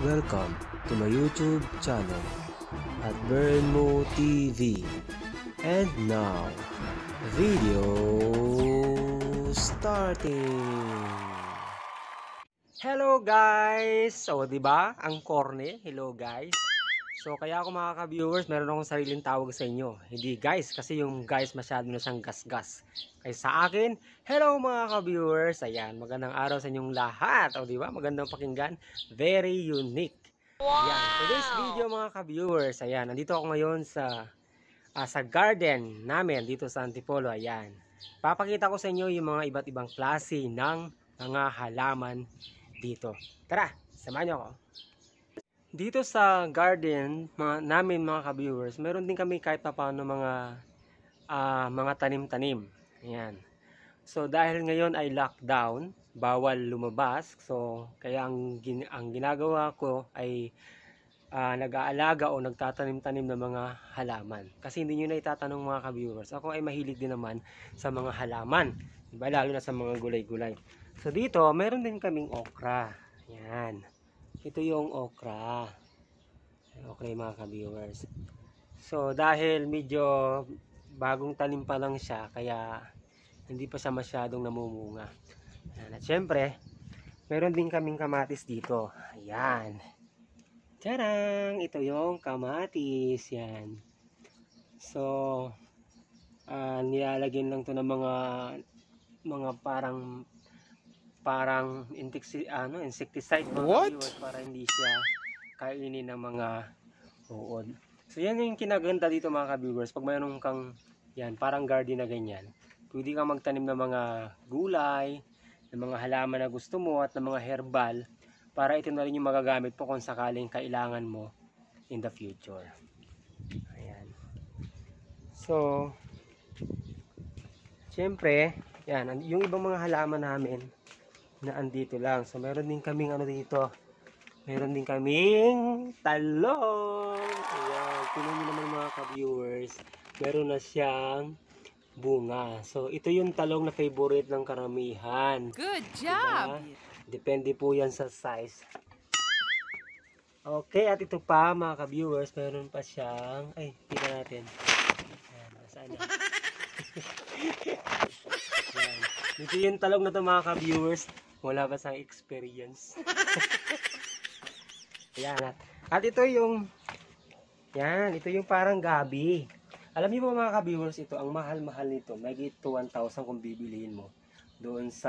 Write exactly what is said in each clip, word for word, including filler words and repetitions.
Welcome to my YouTube channel at Burnmo T V. And now, video starting. Hello guys! So, 'di ba? Ang corny. Hello guys. So, kaya ako mga ka-viewers, meron akong sariling tawag sa inyo. Hindi guys, kasi yung guys masyado na siyang gas-gas. Kaya sa akin, hello mga ka-viewers. Ayan, magandang araw sa inyong lahat. O, 'di ba? Magandang pakinggan. Very unique. Wow! Ayan, today's video mga ka-viewers. Ayan, nandito ako ngayon sa uh, sa garden namin dito sa Antipolo. Ayan. Papakita ko sa inyo yung mga iba't ibang klase ng mga halaman dito. Tara, samahan niyo ako. Dito sa garden mga, namin mga ka-viewers, meron din kami kahit pa paano mga uh, mga tanim-tanim. Ayan. So dahil ngayon ay lockdown, bawal lumabas. So kaya ang, gin, ang ginagawa ko ay uh, nag-aalaga o nagtatanim-tanim ng mga halaman. Kasi hindi nyo na itatanong mga ka-viewers, ako ay mahilig din naman sa mga halaman. Diba? Lalo na sa mga gulay-gulay. So dito, meron din kaming okra. Ayan. Ito yung okra. Okra yung mga ka-viewers. So dahil medyo bagong tanim pa lang siya, kaya hindi pa siya masyadong namumunga. Ayan. At syempre, meron din kaming kamatis dito. Ayan. Tadang! Ito yung kamatis. Yan. So, uh, nilalagyan lang to ng mga mga parang parang insecticide, ano, insecticide mga viewers, para hindi siya kainin ng mga uod. So yan yung kinaganda dito mga ka-viewers. Pag mayroon kang yan, parang garden na ganyan, pwede kang magtanim ng mga gulay, ng mga halaman na gusto mo at ng mga herbal, para ito na rin yung magagamit po kung sakaling kailangan mo in the future. Ayan. So syempre, yan, yung ibang mga halaman namin na andito lang. So meron din kaming ano dito, meron din kaming talong. Ayan, tingnan nyo naman mga ka-viewers, meron na siyang bunga. So ito yung talong na favorite ng karamihan. Good job! Diba? Depende po yan sa size. Okay, at ito pa mga ka-viewers, meron pa siyang, ay, tingnan natin. Ayan, nasaan na? Ayan. Dito yung talong na ito mga ka-viewers, wala pa sa experience. Ayan. At ito yung, yan, ito yung parang gabi. Alam niyo po mga ka-viewers, ito, ang mahal-mahal nito. May gito one thousand kung bibilihin mo doon sa,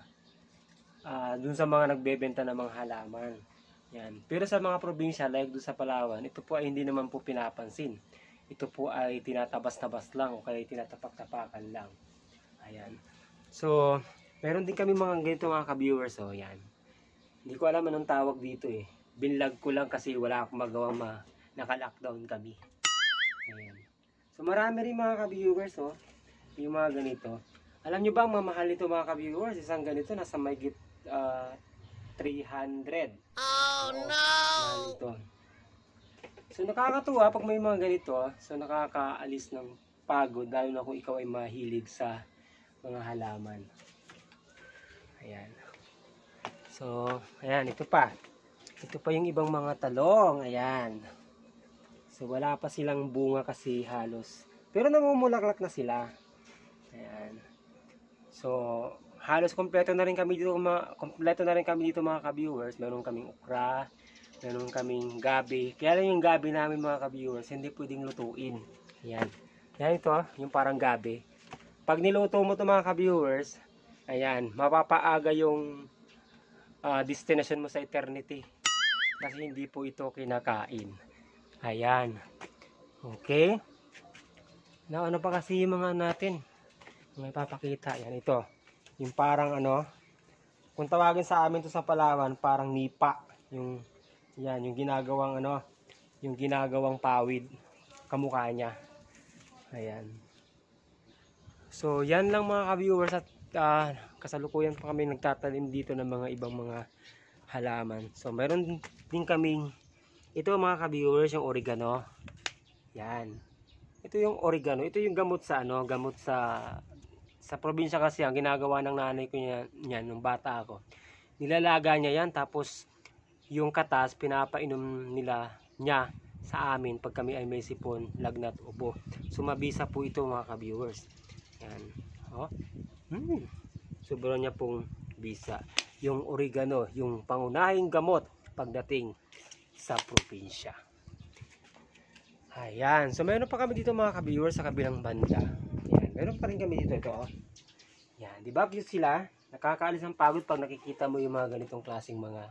uh, doon sa mga nagbebenta ng mga halaman. Yan. Pero sa mga probinsya, like doon sa Palawan, ito po ay hindi naman po pinapansin. Ito po ay tinatabas-tabas lang o kaya tinatapak-tapakan lang. Ayan. So, meron din kami mga ganito mga ka-viewers. So, yan. Hindi ko alam anong tawag dito eh. Binlag ko lang kasi wala akong magawa, ma naka-lockdown kami. Ayan. So, marami rin mga ka-viewers, oh. Yung mga ganito. Alam nyo ba ang mamahal nito mga ka-viewers? Isang ganito, nasa mayigit uh, three hundred. Oh, no! Mahal ito. So, nakakatuwa pag may mga ganito. So, nakakaalis ng pagod, lalo na kung ikaw ay mahilig sa mga halaman. Ayan. So, ayan, ito pa. Ito pa yung ibang mga talong. Ayan. So, wala pa silang bunga kasi halos. Pero namumulaklak na sila. Ayan. So, halos kompleto na rin kami dito, mga, kompleto na rin kami dito mga ka-viewers. Meron kaming okra, meron kaming gabi. Kaya lang yung gabi namin mga ka-viewers, hindi pwedeng lutuin. Ayan. Ayan ito, yung parang gabi. Pag niluto mo ito mga ka-viewers, ayan, mapapaaga yung uh, destination mo sa eternity. Kasi hindi po ito kinakain. Ayan. Okay. Na ano pa kasi yung mga natin? May papakita. Ayan, ito. Yung parang ano, kung tawagin sa amin to sa Palawan, parang nipa. Yung, yan, yung ginagawang ano, yung ginagawang pawid. Kamukha niya. Ayan. So, yan lang mga ka-viewers, at uh, kasalukuyan pa kami nagtatanim dito ng mga ibang mga halaman. So, meron din kaming, ito mga ka-viewers, yung oregano. Yan. Ito yung oregano. Ito yung gamot sa ano, gamot sa sa probinsya kasi ang ginagawa ng nanay ko niyan, niyan nung bata ako. Nilalaga niya yan, tapos yung katas pinapainom nila niya sa amin pag kami ay may sipon, lagnat, ubo. Sumabisa po ito mga ka-viewers. Yan. Oh. Hmm. Sobrang niya pong bisa. Yung oregano, yung pangunahing gamot pagdating sa probinsya. Ayan. So meron pa kami dito mga ka-viewers sa kabilang banda. Yan. Meron pa rin kami dito ito. Oh. Yan. Di ba cute sila? Nakakaalis ang pagod pag nakikita mo yung mga ganitong klaseng mga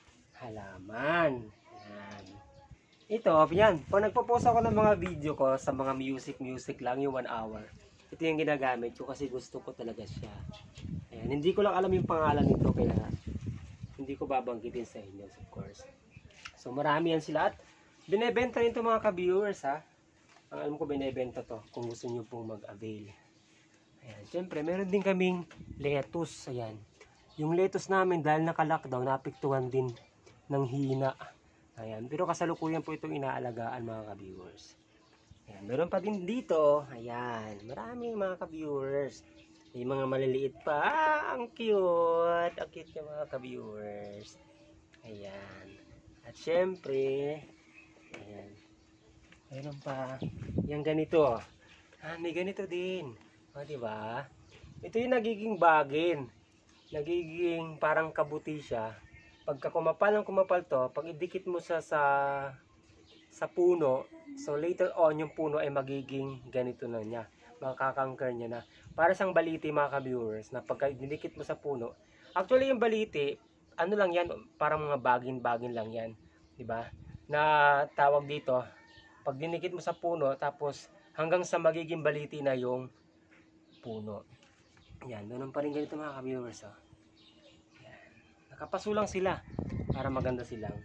halaman. Yan. Ito, yan. Pag nagpo-post ako ng mga video ko sa mga music, music lang, yung one hour. Ito yung ginagamit ko kasi gusto ko talaga siya. Ayan. Hindi ko lang alam yung pangalan nito kaya hindi ko babanggitin sa inyo, of course. So, marami yan sila at binebenta rin ito mga ka-viewers ha. Ang alam ko binebenta to kung gusto nyo pong mag-avail. Ayan. Siyempre, meron din kaming lettuce. Ayan. Yung lettuce namin dahil naka-lockdown, napiktuhan din ng hina. Ayan, pero kasalukuyan po itong inaalagaan mga ka-viewers. Ayan, meron pa din dito. Ayan, maraming mga ka-viewers. May mga maliliit pa. Ah, ang cute. Ang cute yung mga ka-viewers. Ayan. At syempre, ayan. Meron pa. Yung ganito. Ah, may ganito din. O, diba? Ito yung nagiging bagin. Nagiging parang kabuti siya. Pagka kumapal ng kumapal to, pag idikit mo sa sa sa puno, so later on yung puno ay magiging ganito na niya, makakangker niya na. Para siyang baliti mga ka-viewers, na pagka idikit mo sa puno, actually yung baliti, ano lang yan, parang mga bagin-bagin lang yan, di ba? Na tawag dito, pag dinikit mo sa puno, tapos hanggang sa magiging baliti na yung puno. Yan, doon pa rin ganito mga ka-viewers, oh. Nakapasulang sila para maganda silang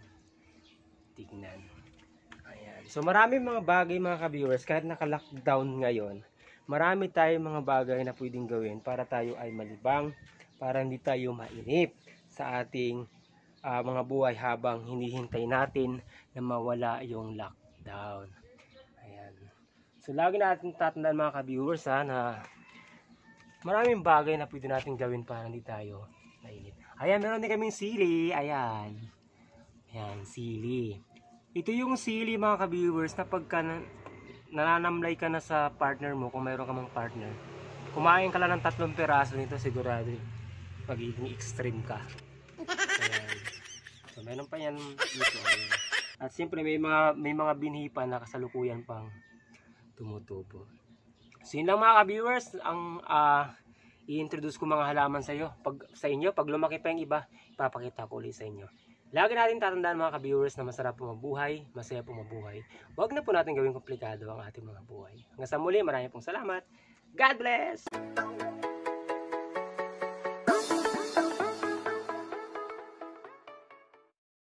tignan. Ayan. So marami mga bagay mga ka-viewers kahit naka-lockdown ngayon. Marami tayong mga bagay na pwedeng gawin para tayo ay malibang, para hindi tayo mainip sa ating uh, mga buhay habang hinihintay natin na mawala yung lockdown. Ayan. So lagi natin tatandaan mga ka-viewers ha, na maraming bagay na pwede natin gawin para hindi tayo mainip. Ayan, meron din kaming sili. Ayan. Ayan, sili. Ito yung sili mga ka-viewers na pagka na, nananamlay ka na sa partner mo, kung mayroon ka mang partner, kumain ka lang ng tatlong peraso nito, sigurado magiging extreme ka. Ayan. So, meron pa yan dito. Ayan. At siyempre, may mga, may mga binhi pa na kasalukuyan pang tumutubo. So, yun lang mga ka-viewers, ang ah, uh, i-introduce ko mga halaman sa iyo. Pag sa inyo, pag lumaki pa yung iba, ipapakita ko ulit sa inyo. Lagi natin tatandaan mga ka-viewers na masarap po mabuhay, masaya po mabuhay. Huwag na po natin gawing komplikado ang ating mga buhay. Hanggang sa muli, maraming pong salamat. God bless!